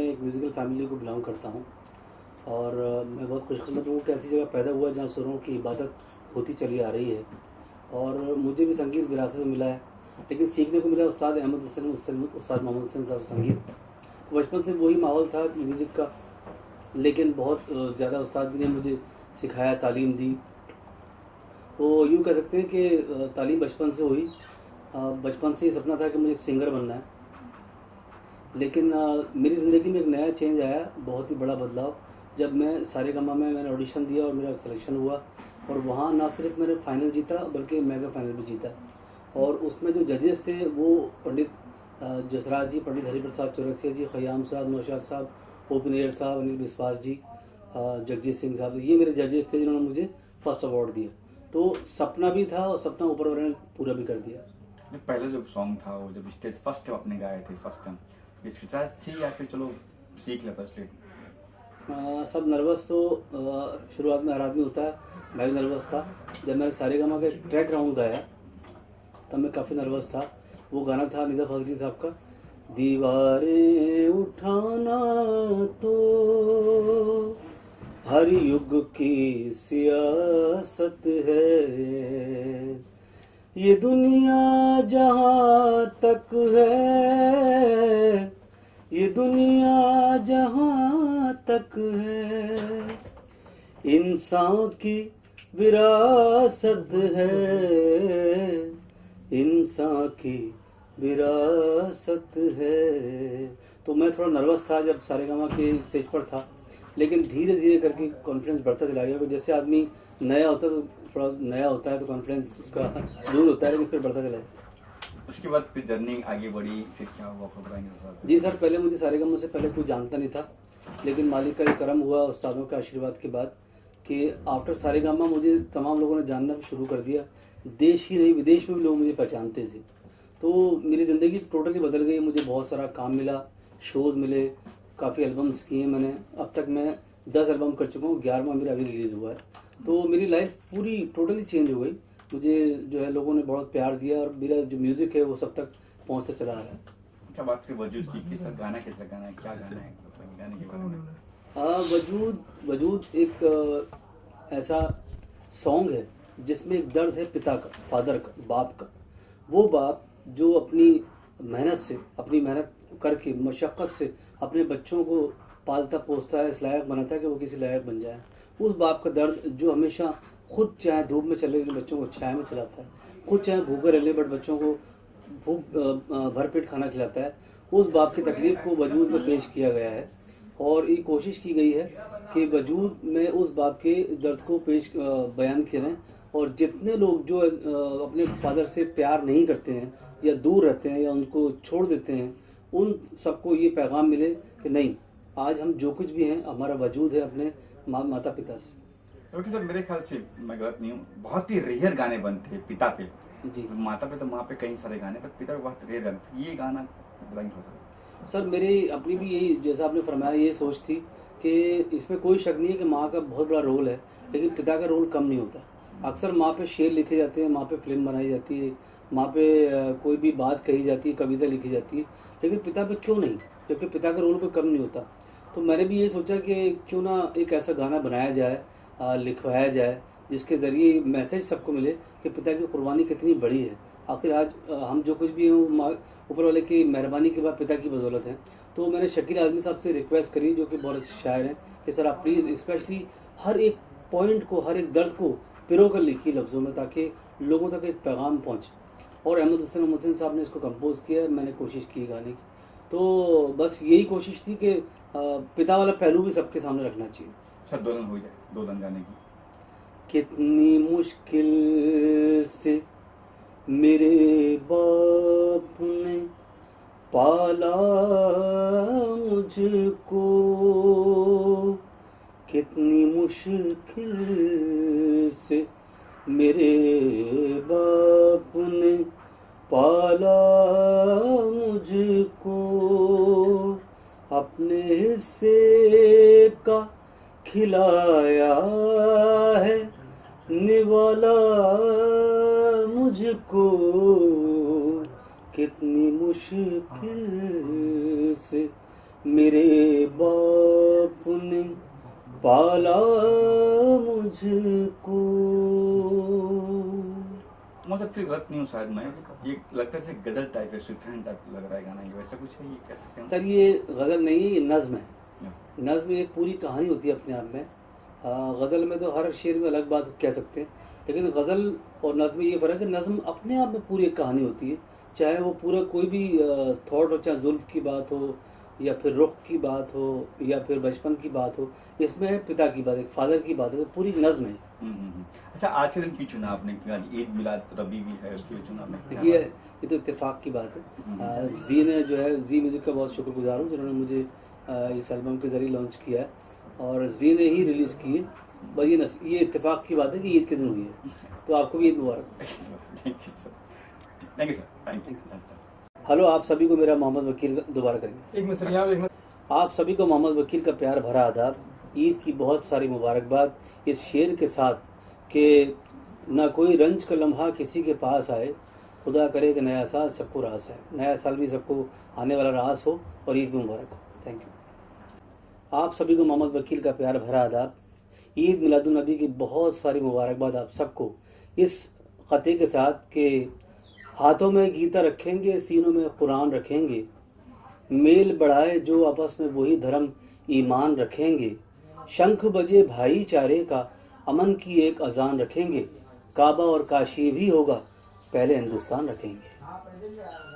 मैं एक musical family को बिलोंग करता हूँ और मैं बहुत खुशकिस्मत हूँ कि ऐसी जगह पैदा हुआ जहाँ सुरों की इबादत होती चली आ रही है और मुझे भी संगीत विरासत में मिला है, लेकिन सीखने को मिला उस्ताद अहमद हुसैन, उस्ताद मोहम्मद हुसैन साहब संगीत। तो बचपन से वही माहौल था म्यूज़िक का, लेकिन बहुत ज़्यादा उस्ताद ने मुझे सिखाया, तालीम दी। तो यूँ कह सकते हैं कि तालीम बचपन से हुई। बचपन से ही सपना था कि मुझे एक सिंगर बनना है, लेकिन मेरी ज़िंदगी में एक नया चेंज आया, बहुत ही बड़ा बदलाव, जब मैं सारेगामा में मैंने ऑडिशन दिया और मेरा सिलेक्शन हुआ और वहाँ ना सिर्फ मैंने फाइनल जीता बल्कि मेगा फाइनल भी जीता। और उसमें जो जजेस थे वो पंडित जसराज जी, पंडित हरिप्रसाद चौरसिया जी, खयाम साहब, नौशाद साहब, ओपन साहब, अनिल बिस्वास जी, जगजीत सिंह साहब, ये मेरे जजेस थे जिन्होंने मुझे फर्स्ट अवार्ड दिया। तो सपना भी था और सपना ऊपर वाले ने पूरा भी कर दिया। पहले जो सॉन्ग था वो जब स्टेज फर्स्ट आपने गाए थे फर्स्ट टाइम, हिचकिचाहट थी या फिर चलो सीख लेता स्टेज? सब नर्वस तो शुरुआत में हर आदमी होता है, मैं भी नर्वस था। जब मैं सारेगामा का ट्रैक राउंड गाया तब मैं काफ़ी नर्वस था। वो गाना था निदा फजली साहब का, दीवारें उठाना तो हर युग की सियासत है, ये दुनिया जहाँ तक है, ये दुनिया जहाँ तक है, इंसान की विरासत है, इंसान की विरासत है। तो मैं थोड़ा नर्वस था जब सारेगामा के स्टेज पर था, लेकिन धीरे धीरे करके कॉन्फिडेंस बढ़ता चला गया। जैसे आदमी नया होता है तो थोड़ा नया होता है तो कॉन्फिडेंस उसका दूर होता है, लेकिन फिर बढ़ता चला गया। उसके बाद फिर जर्नी आगे बढ़ी, फिर क्या हुआ बताएंगे? जी सर, पहले मुझे सारेगामा से पहले कोई जानता नहीं था, लेकिन मालिक का करम हुआ उस्तादों के आशीर्वाद के बाद कि आफ्टर सारेगामा मुझे तमाम लोगों ने जानना भी शुरू कर दिया। देश ही नहीं विदेश में भी लोग मुझे पहचानते थे। तो मेरी ज़िंदगी टोटली बदल गई। मुझे बहुत सारा काम मिला, शोज़ मिले, काफ़ी एल्बम्स किए मैंने। अब तक मैं 10 एल्बम कर चुका हूँ, 11वां मेरा अभी रिलीज़ हुआ है। तो मेरी लाइफ पूरी टोटली चेंज हो गई। मुझे जो है लोगों ने बहुत प्यार दिया और मेरा जो म्यूज़िक है वो सब तक पहुँचता चला आ रहा है। अच्छा, बात करें वजूद की, किस गाना है, क्या गाना है गाने के बारे में? वजूद एक ऐसा सॉन्ग है जिसमें एक दर्द है पिता का, फादर का, बाप का। वो बाप जो अपनी मेहनत करके, मशक्क़त से अपने बच्चों को पालता पोसता है, इस लायक बनाता है कि वो किसी लायक बन जाए। उस बाप का दर्द जो हमेशा खुद चाहे धूप में चले बच्चों को छाया में चलाता है, खुद चाहे भूखे रह बट बच्चों को भूख भरपेट खाना खिलाता है, उस बाप की तकलीफ को वजूद में पेश किया गया है। और ये कोशिश की गई है कि वजूद में उस बाप के दर्द को बयान करें और जितने लोग जो अपने फादर से प्यार नहीं करते हैं या दूर रहते हैं या उनको छोड़ देते हैं, उन सबको ये पैगाम मिले कि नहीं, आज हम जो कुछ भी हैं हमारा वजूद है अपने माता पिता से। ओके सर, मेरे ख्याल से मैं गलत नहीं हूँ, बहुत ही रेयर गाने बनते हैं पिता पे। जी, माता पे तो माँ पे कई सारे गाने, पर पिता पे बहुत रेयर गाने। ये गाना बताएंगे सर? मेरी अपनी भी यही, जैसा आपने फरमाया, ये सोच थी कि इसमें कोई शक नहीं है कि माँ का बहुत बड़ा रोल है, लेकिन पिता का रोल कम नहीं होता। अक्सर माँ पे शेर लिखे जाते हैं, माँ पे फिल्म बनाई जाती है, माँ पे कोई भी बात कही जाती है, कविता लिखी जाती है, लेकिन पिता पे क्यों नहीं, जबकि पिता का रोल कोई कम नहीं होता। तो मैंने भी ये सोचा कि क्यों ना एक ऐसा गाना बनाया जाए, लिखवाया जाए, जिसके ज़रिए मैसेज सबको मिले कि पिता की कुर्बानी कितनी बड़ी है। आखिर आज हम जो कुछ भी हैं ऊपर वाले की मेहरबानी के बाद पिता की बदौलत है। तो मैंने शकील आज़मी साहब से रिक्वेस्ट करी, जो कि बहुत अच्छे शायर हैं, कि सर आप प्लीज़ स्पेशली हर एक पॉइंट को, हर एक दर्द को पिरो कर लिखिए लफ्ज़ों में, ताकि लोगों तक एक पैगाम पहुँचे। और अहमद हुसैन साहब ने इसको कंपोज किया, मैंने कोशिश की गाने की। तो बस यही कोशिश थी कि पिता वाला पहलू भी सबके सामने रखना चाहिए। अच्छा, दोलन हो जाए, दोलन गाने की। कितनी मुश्किल से मेरे बाप ने पाला मुझको, कितनी मुश्किल से मेरे बाप ने पाला मुझको, अपने हिस्से का खिलाया है, निवाला मुझको, कितनी मुश्किल से मेरे बाप ने पाला मुझको। मुझे फिर गलत नहीं हूँ शायद मैं, ये लगता है गजल टाइप है, सुल्तान टाइप लग रहा है गाना, ये वैसा कुछ है, ये कह सकते हैं सर ये गज़ल नहीं है, ये नज़्म है। नज़्म एक पूरी कहानी होती है अपने आप में। गज़ल में तो हर शेर में अलग बात कह सकते हैं, लेकिन गज़ल और नज़्म में ये फ़र्क है, नज़्म अपने आप में पूरी एक कहानी होती है, चाहे वो पूरा कोई भी थॉट हो, चाहे जुल्फ़ की बात हो या फिर रुख की बात हो या फिर बचपन की बात हो, इसमें पिता की बात है, फादर की बात है, तो पूरी नज़्म है। अच्छा, आज के दिन क्यों चुना आपने, ईद मिलाद रबी भी है, उसके लिए चुना आपने? ये तो इत्तेफाक की बात है। जी ने जो है, जी म्यूज़िक का बहुत शुक्रगुजार हूँ जिन्होंने मुझे इस एल्बम के ज़रिए लॉन्च किया है और जी ने ही रिलीज़ की है। बस ये इत्तेफाक की बात है कि ईद के दिन हुई है, तो आपको भी ईद मुबारक। Thank you sir. हेलो, आप सभी को मेरा मोहम्मद वकील दोबारा करेंगे। आप सभी को मोहम्मद वकील का प्यार भरा आदाब। ईद की बहुत सारी मुबारकबाद इस शेर के साथ कि ना कोई रंज का लम्हा किसी के पास आए, खुदा करे कि नया साल सबको रास है। नया साल भी सबको आने वाला रास हो और ईद मुबारक हो। Thank you. आप सभी को मोहम्मद वकील का प्यार भरा आदाब। ईद मिलादुन नबी की बहुत सारी मुबारकबाद आप सबको इस ख़ते के साथ कि हाथों में गीता रखेंगे, सीनों में कुरान रखेंगे, मेल बढ़ाए जो आपस में वही धर्म ईमान रखेंगे, शंख बजे भाईचारे का अमन की एक अजान रखेंगे, काबा और काशी भी होगा, पहले हिंदुस्तान रखेंगे।